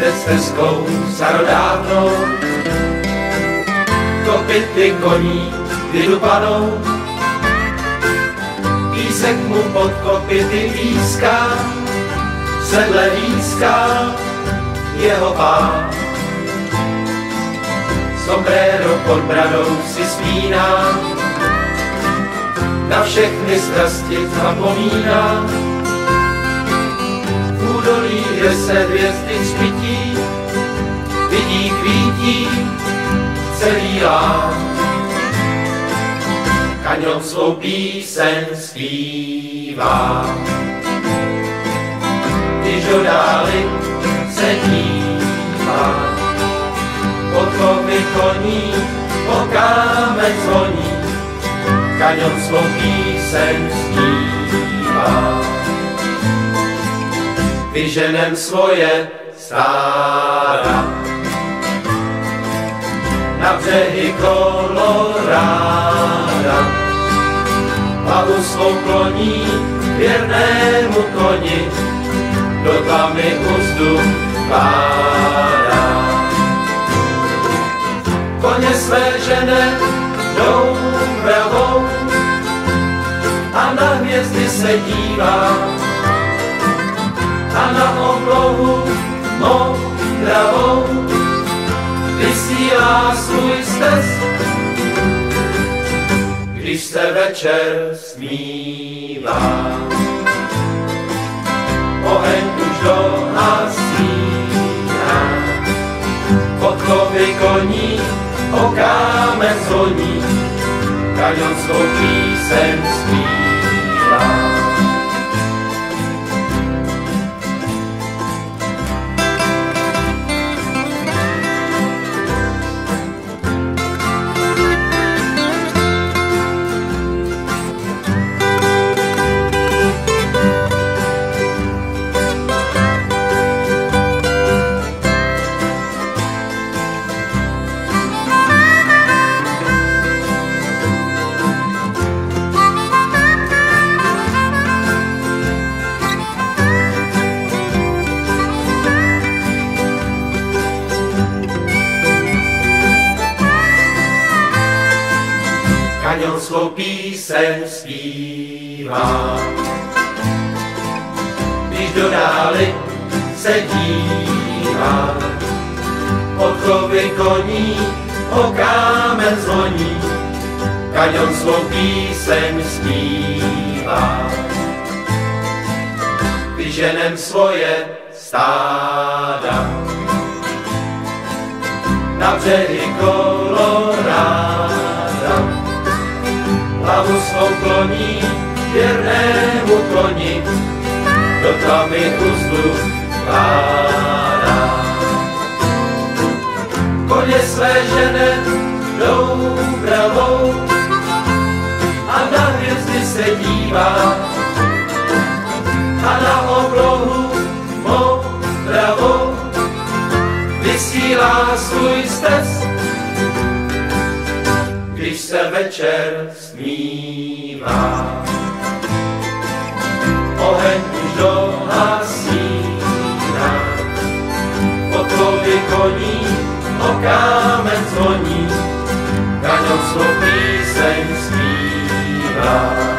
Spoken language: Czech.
jde stezkou starodávnou, kopyty koní vydupanou, písek mu pod kopyty píská, sedle výská jeho pán. Sombrero pod bradou si spíná, na všechny strasti zapomíná. V údolí, kde se hvězdy třpytí, vidí kvítí celý lán. Kaňon svou píseň zpívá, když do dály se dívá. Pod chovy koní po kámen zvoní, kaňon svou píseň zpívá. Vyženem svoje stáda na břehy Koloráda, hlavu svou kloní věrnému koni, do tamy uzdu vkládá. Koně své žene jdou vravou a na hvězdy se dívá, a na oblohu modravou vysílá svůj stez. Když se večer smívá, oheň už dohasíná, pod chovy koní o kámen zvoní, kaňon svou píseň zpívá. Kaňon svou píseň zpívá, když do dály se dívá. Pod chovy koní o kámen zvoní, kaňon svou píseň zpívá. Vyženem svoje stáda na břehy Koloráda, hlavu svou kloní věrnému koni, do tamy uzdu vkládá. Koně své žene jdou vravou a na hvězdy se dívá, a na oblohu modravou vysílá svůj stez. Když se večer smívá, oheň už dohasíná, pod chovy koní o kámen zvoní, kaňon svou píseň zpívá.